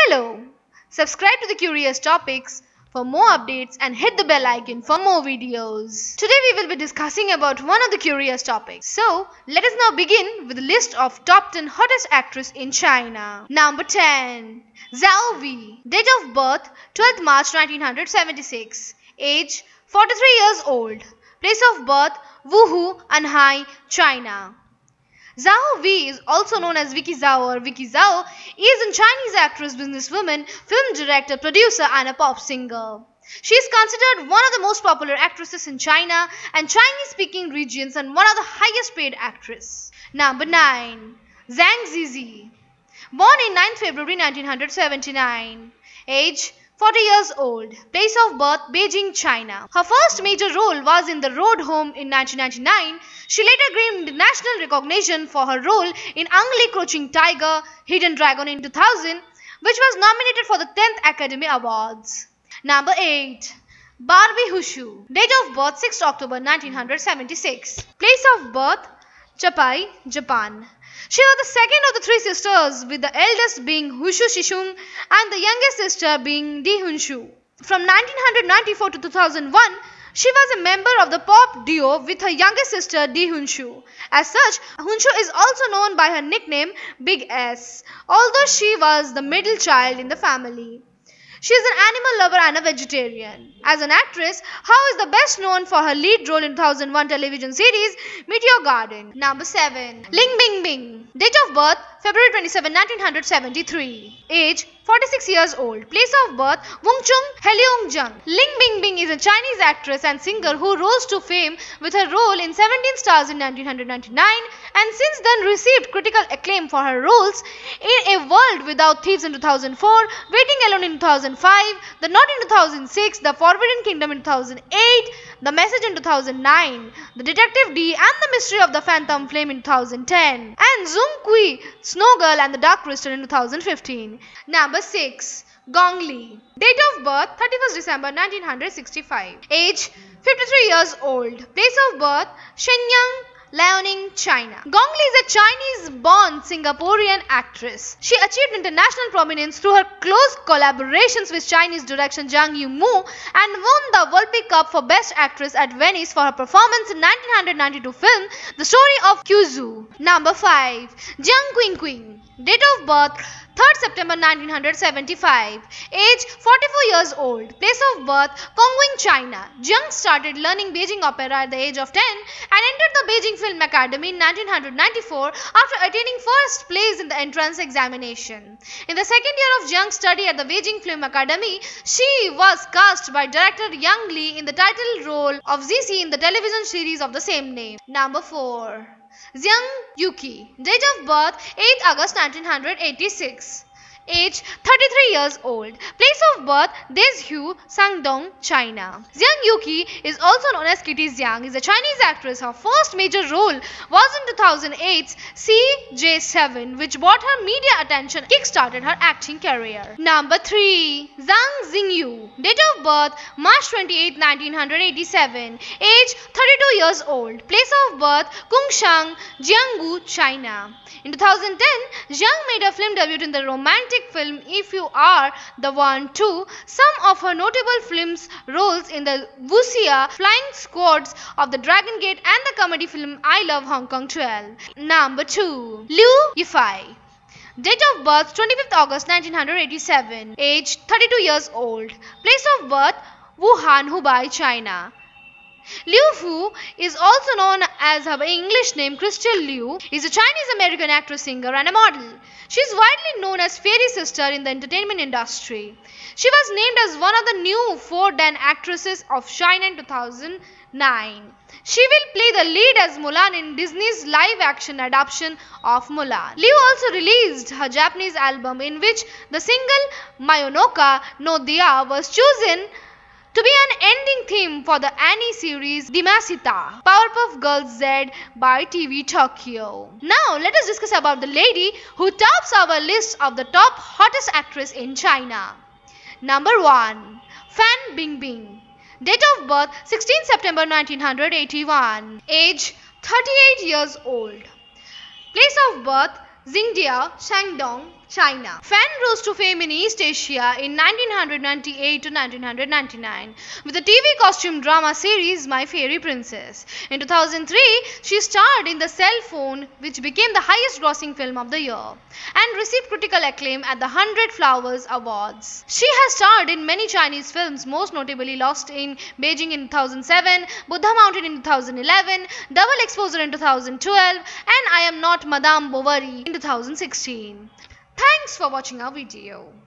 Hello! Subscribe to the Curious Topics for more updates and hit the bell icon for more videos. Today we will be discussing about one of the curious topics. So, let us now begin with the list of top 10 hottest actresses in China. Number 10. Zhao Wei. Date of birth 12th March 1976. Age 43 years old. Place of birth Wuhan, Anhai, China. Zhao Wei is also known as Vicky Zhao or Vicky Zhao, is a Chinese actress, businesswoman, film director, producer and a pop singer. She is considered one of the most popular actresses in China and Chinese-speaking regions and one of the highest paid actresses. Number 9. Zhang Z. Born in 9 February 1979. Age 40 years old. Place of birth Beijing, China. Her first major role was in The Road Home in 1999. She later gained national recognition for her role in Ang Lee Crouching Tiger, Hidden Dragon in 2000, which was nominated for the 10th Academy Awards. Number 8. Barbie Hushu. Date of birth 6 October 1976. Place of birth Chapai, Japan. She was the second of the three sisters, with the eldest being Hushu Shishung and the youngest sister being Di Hunshu. From 1994 to 2001, she was a member of the pop duo with her youngest sister Di Hunshu. As such, Hunshu is also known by her nickname Big S, although she was the middle child in the family. She is an animal lover and a vegetarian. As an actress, Hao is the best known for her lead role in 2001 television series Meteor Garden. Number 7. Bingbing. Date of birth February 27, 1973. Age 46 years old. Place of birth Wungchung, Heilongjiang. Bingbing is a Chinese actress and singer who rose to fame with her role in 17 Stars in 1999 and since then received critical acclaim for her roles in A World Without Thieves in 2004, Waiting Alone in 2005, The Knot in 2006, The Forbidden Kingdom in 2008, The Message in 2009, The Detective D and The Mystery of the Phantom Flame in 2010, and Zhong Kui, Snow Girl and the Dark Crystal in 2015. Number 6. Gong Li. Date of birth 31st December 1965. Age 53 years old. Place of birth Shenyang, Liaoning, China. Gong Li is a Chinese-born Singaporean actress. She achieved international prominence through her close collaborations with Chinese director Zhang and won the Volpi Cup for Best Actress at Venice for her performance in 1992 film The Story of Quzhou. Number 5. Jiang Qing. Date of birth 3rd September 1975. Age 44 years old. Place of birth Kongwing, China. Jiang started learning Beijing opera at the age of 10 and entered the Beijing Film Academy in 1994 after attaining first place in the entrance examination. In the second year of Jiang's study at the Beijing Film Academy, she was cast by director Yang Li in the title role of Zizi in the television series of the same name. Number 4. Zhang Yuqi. Date of birth 8 August 1986. Age 33 years old. Place of birth Dezhu, Shandong, China. Zhang Yuqi is also known as Kitty Zhang, is a Chinese actress. Her first major role was in 2008's CJ7, which brought her media attention and kick-started her acting career. Number 3. Zhang Xinyu. Date of birth March 28, 1987. Age 32 years old. Place of birth Kunshan, Jiangsu, China. In 2010, Zhang made a film debut in the romantic film If You Are the One too. Some of her notable films roles in the Wuxia Flying Squads of the Dragon Gate and the comedy film I Love Hong Kong 12. Number 2. Liu Yifei. Date of birth 25th August 1987. Age 32 years old. Place of birth Wuhan, Hubei, China. Liu Fu is also known as her English name Crystal Liu, is a Chinese-American actress, singer and a model. She is widely known as Fairy Sister in the entertainment industry. She was named as one of the new 4 Dan actresses of China in 2009. She will play the lead as Mulan in Disney's live-action adaptation of Mulan. Liu also released her Japanese album in which the single Mayonaka no Dia was chosen to be an ending theme for the anime series Demashita, Powerpuff Girls Z by TV Tokyo. Now let us discuss about the lady who tops our list of the top hottest actress in China. Number 1. Fan Bingbing. Date of birth 16 September 1981. Age 38 years old. Place of birth Qingdao, Shandong, China. Fan rose to fame in East Asia in 1998 to 1999 with the TV costume drama series My Fairy Princess. In 2003, she starred in The Cell Phone, which became the highest grossing film of the year and received critical acclaim at the 100 Flowers Awards. She has starred in many Chinese films, most notably Lost in Beijing in 2007, Buddha Mountain in 2011, Double Exposure in 2012, and I Am Not Madame Bovary in 2016. Thanks for watching our video.